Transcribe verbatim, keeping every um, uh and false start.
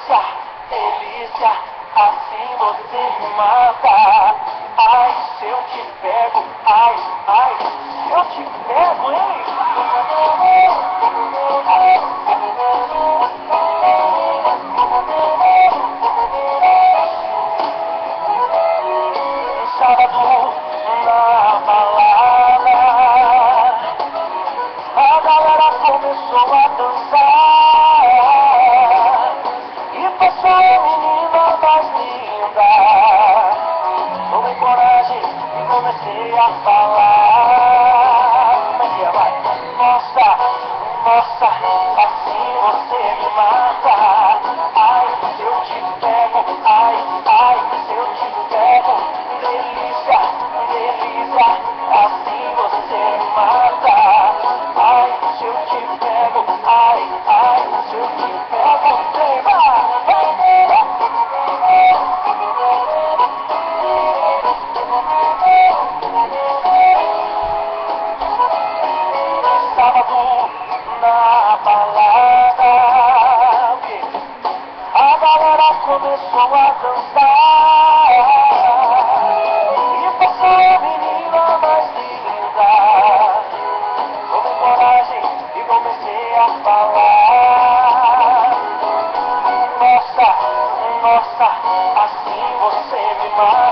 delícia, delícia, assim você me mata. Ai, se eu te pego, ai, ai, se eu te pego, hein? Sábado na balada, a galera começou a dançar e passou a menina mais linda. Tomei coragem e comecei a falar. Como é que é, vai? Nossa, nossa, assim você me mata. Ai, se eu te pego, ai, ai, se eu te pego. Delícia, delícia, assim você me mata. Ai, se eu te pego, ai, ai, se eu te pego. Vem, vai, sábado na balada, a galera começou a dançar e passou a menina mais linda. Tomei coragem e comecei a falar. Nossa, nossa, assim você me mata.